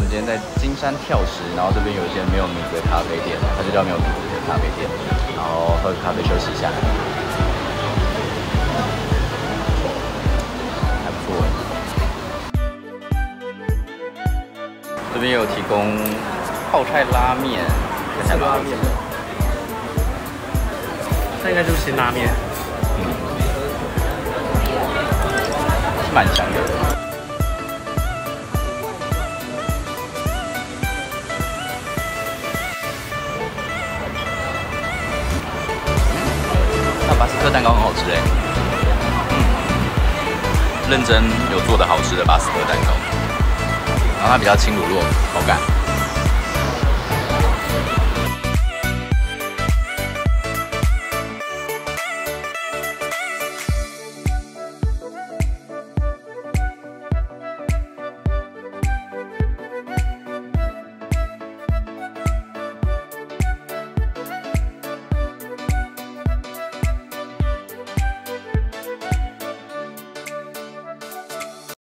今天在金山跳石，然后这边有一间没有名字的咖啡店，它就叫没有名字的咖啡店，然后喝咖啡休息一下，还不错哎。这边有提供泡菜拉面， 是拉面，那应该就是辛拉面， 是蛮香的。 巴斯克蛋糕很好吃哎，认真有做的好吃的巴斯克蛋糕，然后它比较轻乳酪口感。